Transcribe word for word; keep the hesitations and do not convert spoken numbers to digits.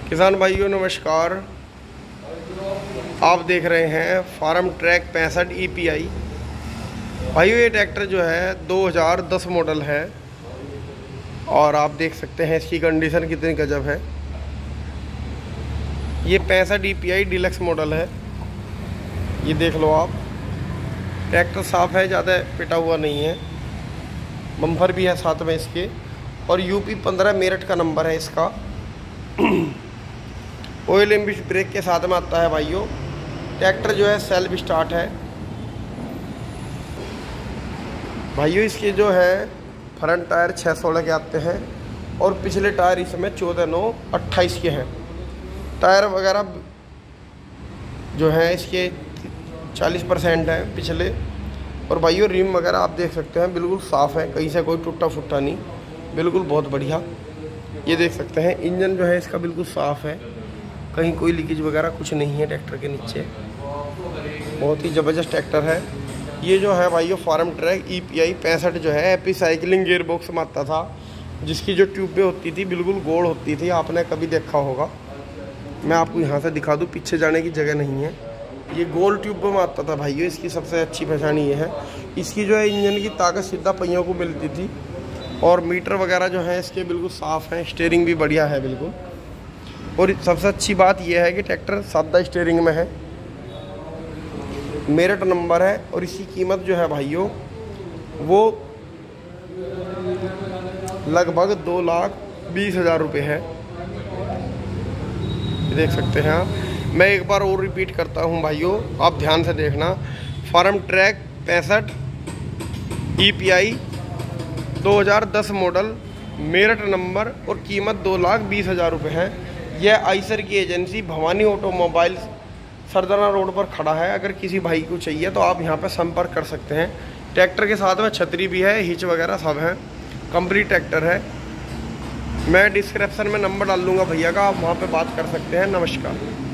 किसान भाइयों नमस्कार। आप देख रहे हैं फार्म ट्रैक पैंसठ ई पी आई। भाइयों ये ट्रैक्टर जो है दो हज़ार दस मॉडल है और आप देख सकते हैं इसकी कंडीशन कितनी गजब है। ये पैंसठ E P I deluxe model है। ये देख लो आप, ट्रैक्टर साफ़ है, ज़्यादा पिटा हुआ नहीं है। बम्पर भी है साथ में इसके और यूपी पंद्रह मेरठ का नंबर है इसका। ऑयल एम्बिश ब्रेक के साथ में आता है भाइयों। ट्रैक्टर जो है सेल्फ स्टार्ट है भाइयों। इसके जो है फ्रंट टायर छः सोलह के आते हैं और पिछले टायर इसमें चौदह नौ अट्ठाईस के हैं। टायर वगैरह जो है इसके चालीस परसेंट है पिछले। और भाइयों रिम वगैरह आप देख सकते हैं बिल्कुल साफ़ है, कहीं से कोई टूटा फुटा नहीं, बिल्कुल बहुत बढ़िया। ये देख सकते हैं इंजन जो है इसका बिल्कुल साफ़ है, कहीं कोई लीकेज वगैरह कुछ नहीं है ट्रैक्टर के नीचे। बहुत ही ज़बरदस्त ट्रैक्टर है ये जो है भाइयों। Farm track E P I पैंसठ जो है एपी साइकिलिंग गियर बॉक्स में आता था, जिसकी जो ट्यूबें होती थी बिल्कुल गोल होती थी, आपने कभी देखा होगा। मैं आपको यहाँ से दिखा दूँ, पीछे जाने की जगह नहीं है। ये गोल ट्यूब में आता था भाइयों। इसकी सबसे अच्छी पहचान ये है, इसकी जो है इंजन की ताकत सीधा पहियों को मिलती थी और मीटर वगैरह जो है इसके बिल्कुल साफ़ है। स्टीयरिंग भी बढ़िया है बिल्कुल। और सबसे अच्छी बात यह है कि ट्रैक्टर सादा स्टीयरिंग में है, मेरठ नंबर है और इसकी कीमत जो है भाइयों वो लगभग दो लाख बीस हज़ार रुपये है। देख सकते हैं आप। मैं एक बार और रिपीट करता हूं भाइयों, आप ध्यान से देखना। फार्म ट्रैक पैंसठ ई पी आई दो हज़ार दस मॉडल, मेरठ नंबर और कीमत दो लाख बीस हज़ार रुपये है। यह आइसर की agency Bhawani automobile Sardhana road पर खड़ा है। अगर किसी भाई को चाहिए तो आप यहां पर संपर्क कर सकते हैं। ट्रैक्टर के साथ में छतरी भी है, हिच वगैरह सब है, कंप्लीट ट्रैक्टर है। मैं डिस्क्रिप्शन में नंबर डाल दूँगा भैया का, आप वहाँ पे बात कर सकते हैं। नमस्कार।